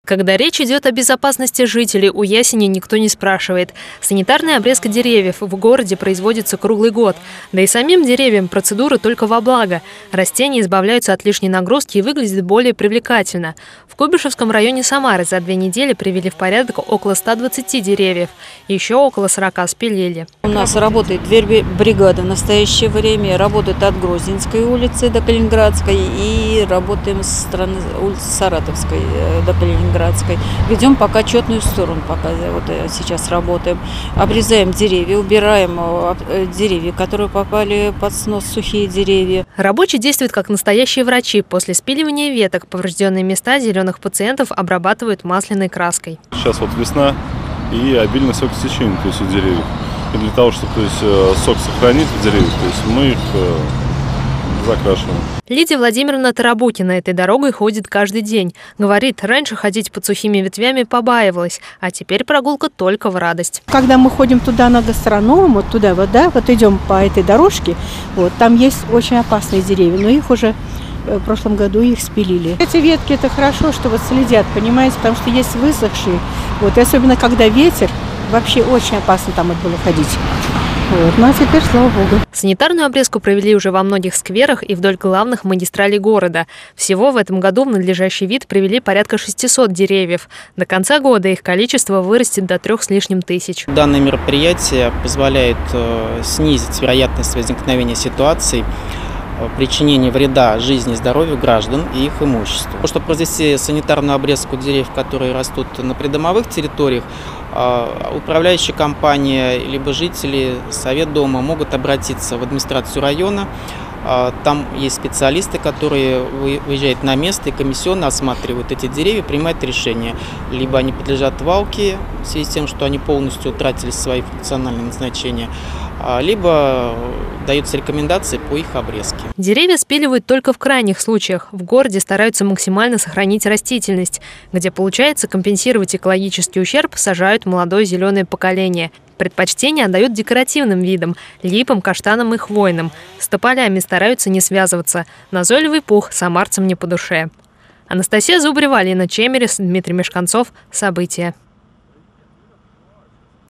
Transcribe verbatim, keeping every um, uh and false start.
Когда речь идет о безопасности жителей, у ясени никто не спрашивает. Санитарная обрезка деревьев в городе производится круглый год. Да и самим деревьям процедура только во благо. Растения избавляются от лишней нагрузки и выглядят более привлекательно. В Куйбышевском районе Самары за две недели привели в порядок около ста двадцати деревьев. Еще около сорока спилили. У нас работает две бригады в настоящее время. Работает от Грозненской улицы до Калининградской и работаем со стороны улицы Саратовской до Калининградской. Ведем пока четную сторону, пока вот сейчас работаем. Обрезаем деревья, убираем деревья, которые попали под снос, сухие деревья. Рабочие действуют как настоящие врачи. После спиливания веток поврежденные места зеленых пациентов обрабатывают масляной краской. Сейчас вот весна и обильное сокостечение, то есть у деревьев. И для того, чтобы то есть, сок сохранить в деревьях, то есть мы их закрашиваем. Лидия Владимировна Тарабукина этой дорогой ходит каждый день. Говорит, раньше ходить под сухими ветвями побаивалась, а теперь прогулка только в радость. Когда мы ходим туда на гастроном, вот туда вот, да, вот идем по этой дорожке, вот, там есть очень опасные деревья, но их уже в прошлом году их спилили. Эти ветки это хорошо, что вот следят, понимаете, потому что есть высохшие, вот, и особенно когда ветер, вообще очень опасно там было ходить. Вот, ну а теперь, слава богу. Санитарную обрезку провели уже во многих скверах и вдоль главных магистралей города. Всего в этом году в надлежащий вид привели порядка шестисот деревьев. До конца года их количество вырастет до трех с лишним тысяч. Данное мероприятие позволяет снизить вероятность возникновения ситуаций, причинения вреда жизни и здоровью граждан и их имуществу. Чтобы произвести санитарную обрезку деревьев, которые растут на придомовых территориях, управляющая компания либо жители, совет дома могут обратиться в администрацию района. Там есть специалисты, которые выезжают на место и комиссионно осматривают эти деревья, принимают решение. Либо они подлежат валке в связи с тем, что они полностью утратили свои функциональные назначения, либо даются рекомендации по их обрезке. Деревья спиливают только в крайних случаях. В городе стараются максимально сохранить растительность. Где получается компенсировать экологический ущерб, сажают молодое зеленое поколение. Предпочтение отдают декоративным видам – липам, каштанам и хвойным. С тополями стараются не связываться. Назойливый пух самарцам не по душе. Анастасия Зубрева, Алина Чемерис, Дмитрий Мешканцов. События.